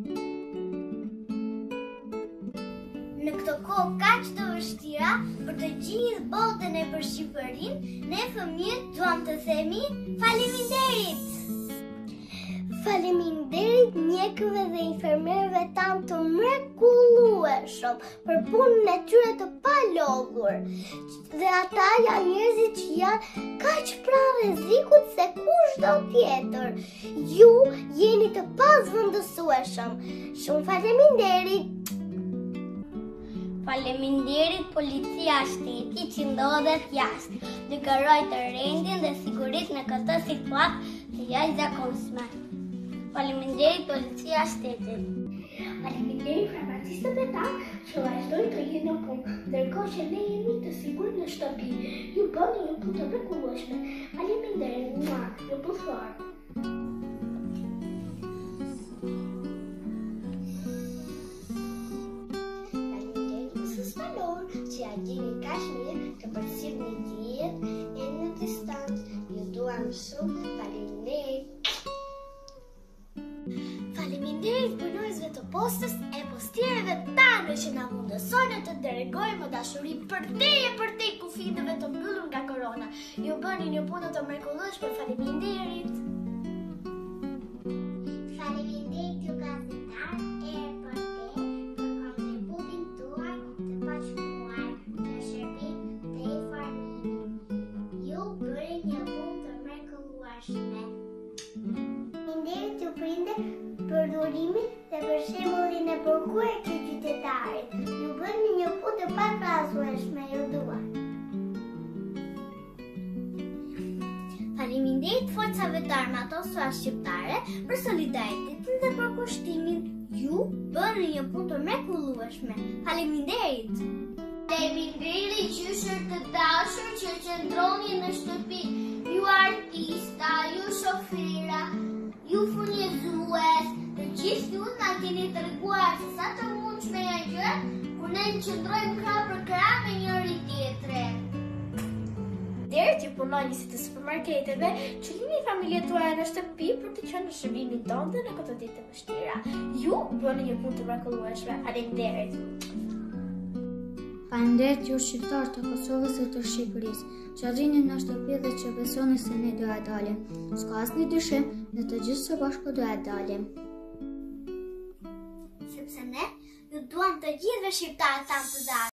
Në këto kohë kaq të vështira për të gjithë botën e për Shqipërinë, ne fëmijët duam të themi faleminderit. Faleminderit mjekëve dhe infermerëve tanë të mrekullueshëm për punën e tyre të palodhur. Dhe ata janë njerëzit që janë kaq pranë rrezikut se kushdo tjetër. Ju jeni të pazvendësueshëm. Shumë faleminderit. Faleminderit policia shtetit që ndodhet jashtë, duke ruajtur rendin dhe sigurisë në këtë situatë të jashtëzakonshme. Faleminderit policia shtetit. Faleminderit farmacistëve tanë që vazhdojnë të jenë në punë, ndërkohë që ne jemi të sigurt në shtëpi. Ju bëni një punë të mrekullueshme. Faleminderit, ju puthor. Që ja gjeni kaq mirë të përcjellni dijet e në distancë. Ju duam shumë faleminderit. Faleminderit punonjësve të postës e postierëve tanë që na mundësojnë të dërgojmë dashuri përtej kufitëve të mbyllur nga korona. Ju bëni një punë të mrekullueshme. Faleminderit. Faleminderit ju gazetarë e reporterë për kontributin tuaj të pashkuar në shërbim të informimit. Ju bëni një punë të mrekullueshme. Faleminderit ju prindër për durimin dhe për shembullin e përkuar të qytetarit. Ju bëni një punë të pakrahasueshme. Ju dua. Faleminderit forcave të armatosura shqiptare për solidaritetin dhe për kushtimin. Ju bëni një punë të mrekullueshme. Faleminderit. Faleminderit gjyshër të dashur që qëndroni në shtëpi. Ju artista, ju shofira, ju furnizërues, të gjithë ju na keni treguar se sa të mundshme janë gjërat kur ne qëndrojmë krah për krah me njëri tjetrin. Deri që punoni si të supermarketeve, që lini familjet tuaja në shtëpi për të qenë në shërbimin tonë dhe në këto ditë të vështira. Ju bëni një punë të mrekullueshme. Faleminderit. Faleminderit ju shqiptarë të Kosovës e të Shqipërisë, që rrini në shtëpi dhe që besoni se ne do e dalim. S'ka asnjë dyshim, ne të gjithë së bashku do e dalim. Sepse ne ju duam të gjithëve shqiptarët tanë të dashur.